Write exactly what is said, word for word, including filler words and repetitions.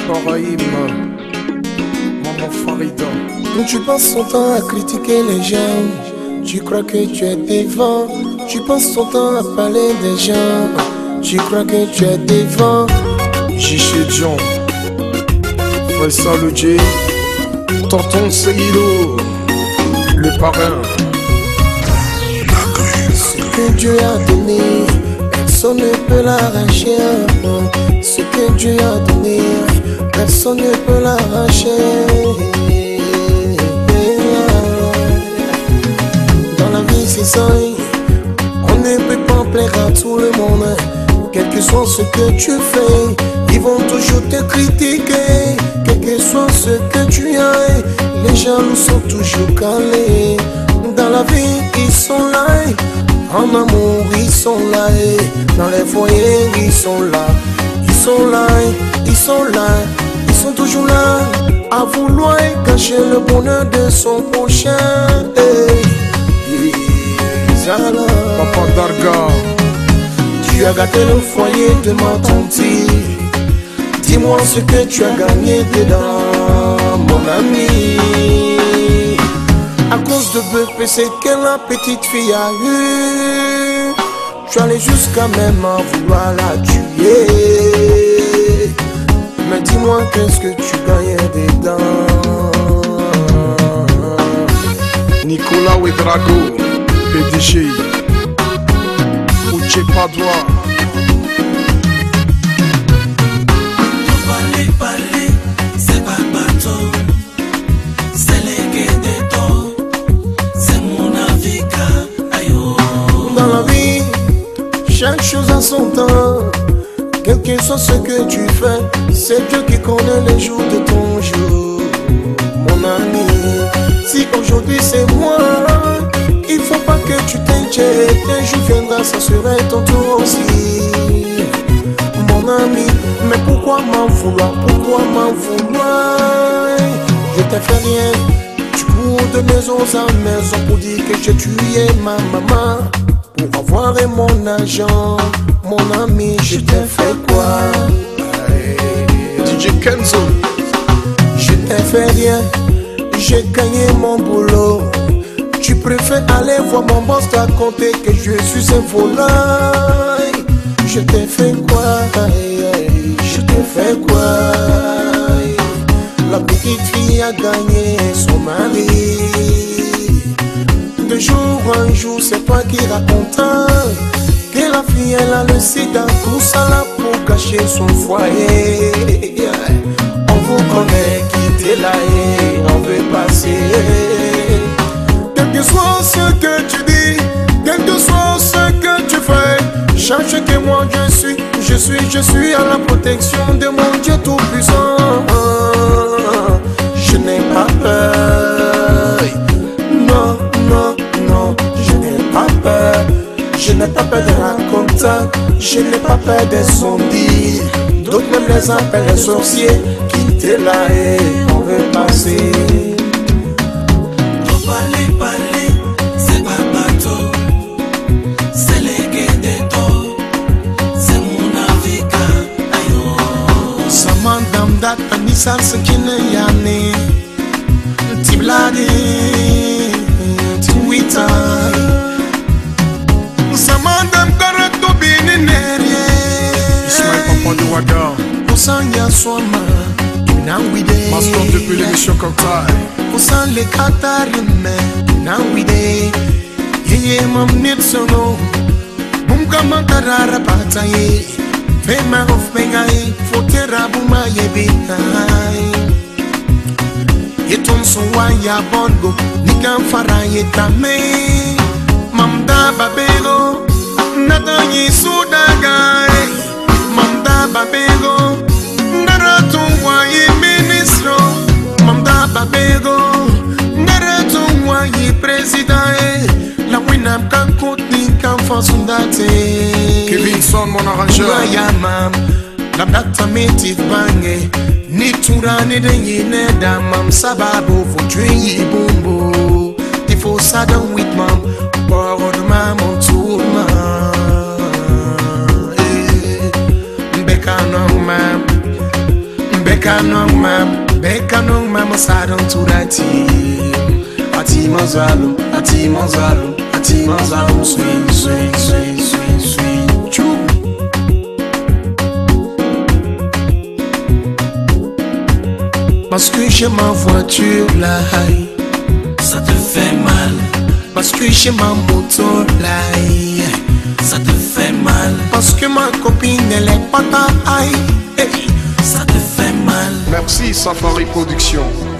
Paraïm, Maman Farida. Tu passes ton temps à critiquer les gens. Tu crois que tu es devant. Tu passes ton temps à parler des gens. Tu crois que tu es devant. Jiché John, Faisal J, Tonton Seguido, le parrain. Ce que Dieu a donné, personne ne peut l'arracher. Ce que Dieu a donné, personne ne peut l'arracher. Dans la vie c'est ça, on ne peut pas plaire à tout le monde. Quel que soit ce que tu fais, ils vont toujours te critiquer. Quel que soit ce que tu as, les jaloux sont toujours calés. Dans la vie ils sont là, en amour ils sont là, dans les foyers ils sont là. Ils sont là, ils sont là, ils sont toujours là, à vouloir cacher le bonheur de son prochain. Papa Darga, tu as gâté le foyer de ma tante. Dis-moi ce que tu as gagné dedans, mon ami. À cause de B P C que la petite fille a eu, tu allais jusqu'à même à vouloir la tuer. Mais dis-moi qu'est-ce que tu gagnais dedans. Nicolas Ouedrago, P D G, Uche Padua. Parler, parler, c'est pas bateau, c'est les gains des taux, c'est mon avocat, aïe. Dans la vie, chaque chose a son temps. Quel que soit ce que tu fais, c'est Dieu qui connaît les jours de ton jour, mon ami. Si aujourd'hui c'est moi, il faut pas que tu t'inquiètes. Un jour viendra, ça sera ton tour aussi, mon ami. Mais pourquoi m'en vouloir, pourquoi m'en vouloir? Je t'ai fait rien, tu cours de maison en maison pour dire que j'ai tué ma maman pour avoir mon argent. Mon ami, je t'ai fait quoi? D J Kenzo, je t'ai fait rien, j'ai gagné mon boulot. Tu préfères aller voir mon boss te raconter que je suis un voleur. Je t'ai fait quoi? Je t'ai fait quoi? La petite fille a gagné son mari. De jour en jour, c'est toi qui raconte que la fille elle a le sida, tout ça là pour cacher son foyer. On vous connaît, quittez là et on veut passer. Quel que soit ce que tu dis, quel que soit ce que tu fais, sache que moi je suis, je suis, je suis à la protection de mon Dieu tout-puissant. Je n'ai pas peur, non, non, non, je n'ai pas peur. Je n'ai pas peur de raconter, je n'ai pas peur des zombies. D'autres même les appellent les sorciers. Quittez là et on veut passer. Pour parler, parler, c'est pas bateau, c'est les gains des taux, c'est mon avocat, aïe. Samandam data nisal sekine yane Tiblade Twitter Samandam karato bine nerye Ismaël Papa de Ouaga, Kusanya swama Kinawide mascotte depuis l'émission Kantai. Kusan le katarime Kinawide Yeye mam nitsono Bumka makarara pataye Fema of mengai Fotera buma yebitai Yeton sowa ya bongo Nikan fara yetame Mamda babego Nada yisudagai Mamda babego Naratu wayi ministro Mamda babego Naratu wayi president La winam kan kutni kan fasundate Kevin Son, mon arrangeur. Yamam La data metif bange Ni turani de yine damam Sababu fujwi bumbu Tifo sadan with mam Borod mam on tourma Beka no mam Beka amassado turati. Ati manzalo, ati manzalo, ati manzalo, sweet, sweet, sweet, sweet, sweet. Chou. Parce que j'ai ma voiture là, ça te fait mal. Parce que j'ai ma moto là, ça te fait mal. parce que ma copine elle est pas ta aïe, hey. Ça te fait mal. Merci Safari Production.